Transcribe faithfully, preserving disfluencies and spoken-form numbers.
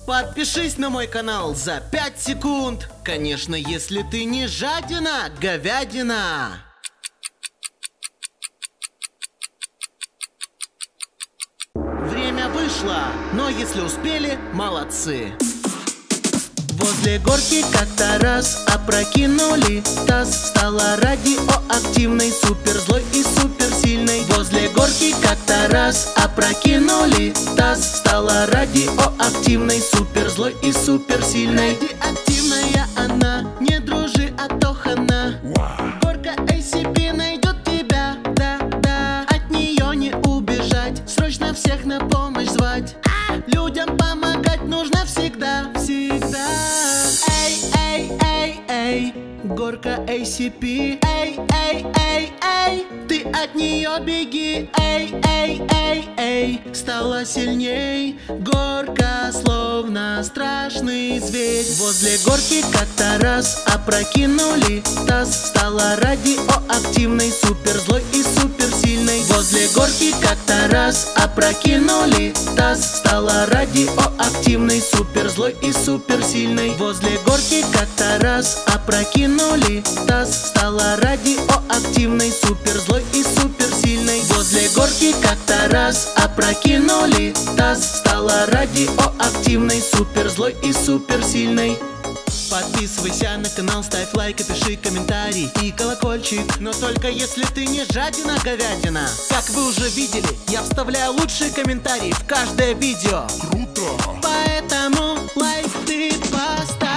Подпишись на мой канал за пять секунд. Конечно, если ты не жадина, говядина. Время вышло, но если успели, молодцы. Возле горки как-то раз опрокинули таз. Стала радиоактивной, супер злой и супер сильной. Возле горки как-то раз опрокинули таз. Стала радиоактивной, супер злой и супер сильной. Радиоактивная она, не дружи, а то хана. Горка эй си пи найдет тебя, да-да. От нее не убежать, срочно всех на помощь звать. Людям помогать нужно всегда, всегда. Эй, эй, эй, эй, горка эй си пи. Эй, эй, эй, эй, ты от нее беги. Эй, эй, эй, эй, стала сильней. Горка словно страшный зверь. Возле горки как-то раз опрокинули таз. Стала радиоактивной, супер злой и супер сильной. Возле горки как-то раз опрокинули таз. Стала радиоактивной, супер злой и супер сильной. Возле горки как-то раз опрокинули таз. Стала радиоактивной, супер злой и супер сильной. Возле горки как-то раз опрокинули таз. Стала радиоактивной, супер злой и супер сильной. Подписывайся на канал, ставь лайк и пиши комментарий и колокольчик. Но только если ты не жадина, говядина. Как вы уже видели, я вставляю лучшие комментарии в каждое видео. Круто! Поэтому лайк ты поставь.